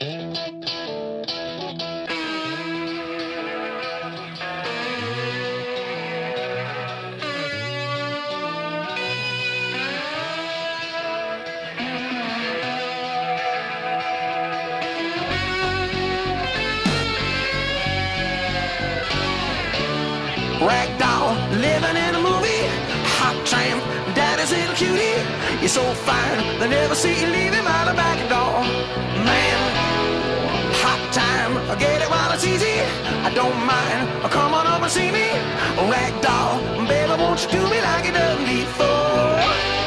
Ragdoll, living in a movie. Hot tramp, daddy's little cutie. You're so fine, they never see you leaving by the back door. Man, hot time, I get it while it's easy. I don't mind, come on up and see me. Ragdoll, baby, won't you do me like you done before?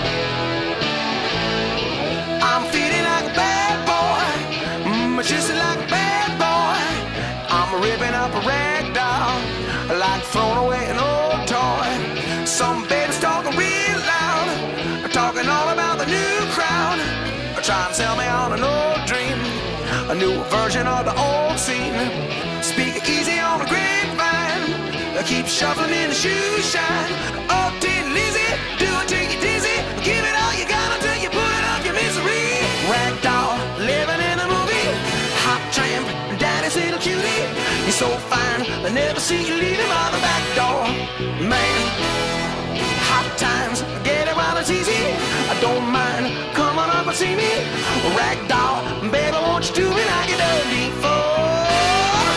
I'm feeling like a bad boy, just like a bad boy. I'm ripping up a ragdoll, like throwing away an old toy. Some baby's talking real loud, talking all about the new crowd, trying to sell me on an old dream, a new version of the old scene. Speak easy on the grapevine, keep shuffling in the shoe shine. Oh, Tin Lizzy, do it till you're dizzy. Give it all you got until you put it off your misery. Ragdoll, living in a movie. Hot tramp, daddy's little cutie. You're so fine, they never see you leaving by the back door. Man, hot times, get it while it's easy. I don't mind, come on up and see me. Ragdoll, baby, won't you do me like you done before?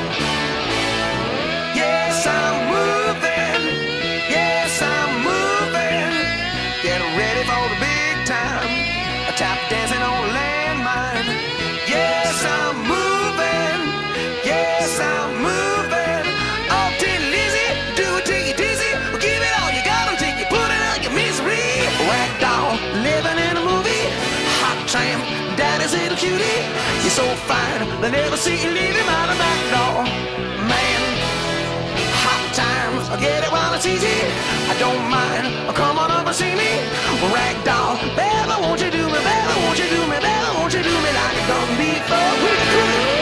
Yes, I'm moving. Yes, I'm moving. Get ready for the big time. A tap dancing on a landmine. Yes, I'm moving. Yes, I'm moving. Oh, Tin Lizzy, do it till you're dizzy. Give it all you got until you put it out your misery. Ragdoll, living in a movie. Hot tramp, daddy's little cutie. You're so fine, they never see you leaving by the back door. Man, hot times, I get it while it's easy. I don't mind, come on up and see me. Ragdoll, baby, won't you do me, baby, won't you do me, baby, won't you do me like you done before?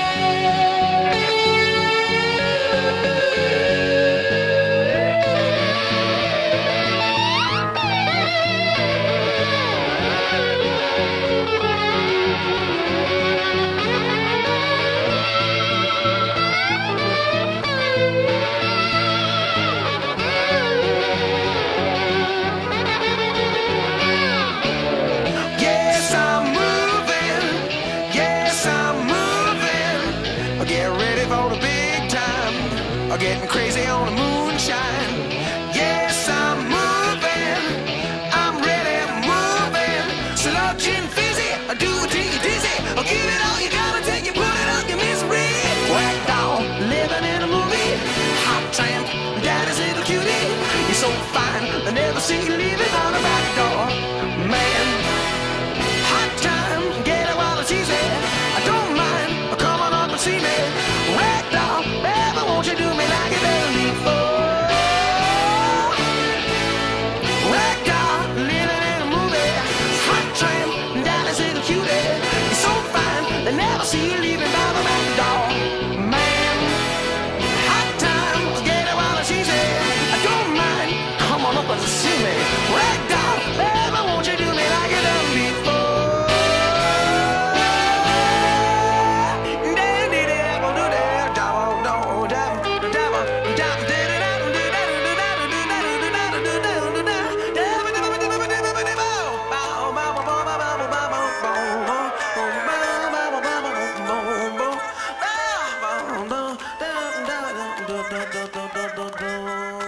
Yes, I'm moving. Yes, I'm moving. Get ready for the big time. Getting crazy on the moonshine. Yes, I'm moving. I'm ready, moving. Sludging fizzy, do it till you're dizzy. Give it all you got until you put it up your misery. Ragdoll, living in a movie. Hot tramp, daddy's little cutie. You're so fine, they never see you leaving on the back door. Man, hot time, get it while it's easy. I don't mind, come on up and see me. Ragdoll, baby, won't you do me like you done before? Ragdoll, living in a movie. Hot tramp, daddy's little cutie. You're so fine, they never see you leaving by the back door. Man, hot time, get it while it's easy. I don't mind, come on up and see me. Ragdoll, baby, won't you do me like you done before? Da da da da da da da.